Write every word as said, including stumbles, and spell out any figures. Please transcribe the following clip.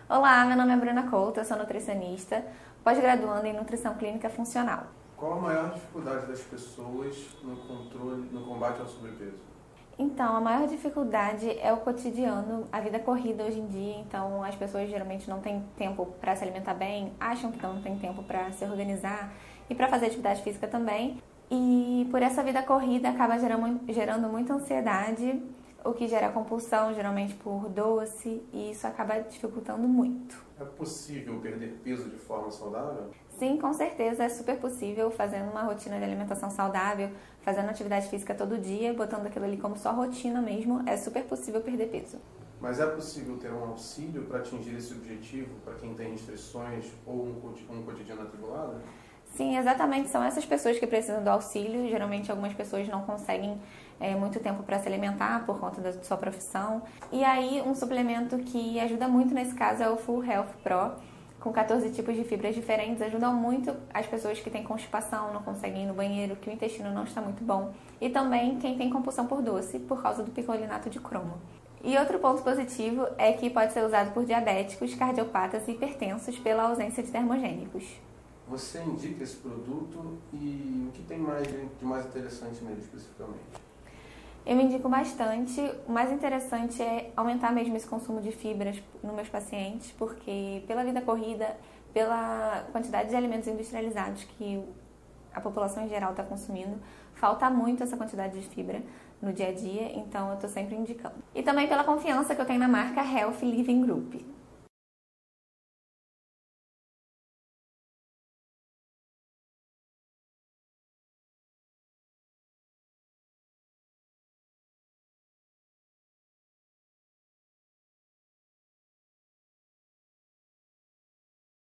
Olá, meu nome é Bruna Couto, eu sou nutricionista, pós-graduando em Nutrição Clínica Funcional. Qual a maior dificuldade das pessoas no controle, no combate ao sobrepeso? Então, a maior dificuldade é o cotidiano, a vida corrida hoje em dia. Então, as pessoas geralmente não têm tempo para se alimentar bem, acham que não tem tempo para se organizar e para fazer atividade física também. E por essa vida corrida acaba gerando, gerando muita ansiedade, o que gera compulsão, geralmente por doce, e isso acaba dificultando muito. É possível perder peso de forma saudável? Sim, com certeza é super possível, fazendo uma rotina de alimentação saudável, fazendo atividade física todo dia, botando aquilo ali como só rotina mesmo, é super possível perder peso. Mas é possível ter um auxílio para atingir esse objetivo para quem tem restrições ou um coti- um cotidiano atribulado? Sim, exatamente, são essas pessoas que precisam do auxílio. Geralmente algumas pessoas não conseguem é, muito tempo para se alimentar por conta da sua profissão. E aí um suplemento que ajuda muito nesse caso é o Full Health Pro, com quatorze tipos de fibras diferentes, ajudam muito as pessoas que têm constipação, não conseguem ir no banheiro, que o intestino não está muito bom. E também quem tem compulsão por doce, por causa do picolinato de cromo. E outro ponto positivo é que pode ser usado por diabéticos, cardiopatas e hipertensos pela ausência de termogênicos. Você indica esse produto e o que tem mais de de mais interessante nele especificamente? Eu indico bastante. O mais interessante é aumentar mesmo esse consumo de fibras nos meus pacientes, porque pela vida corrida, pela quantidade de alimentos industrializados que a população em geral está consumindo, falta muito essa quantidade de fibra no dia a dia, então eu estou sempre indicando. E também pela confiança que eu tenho na marca Health Living Group.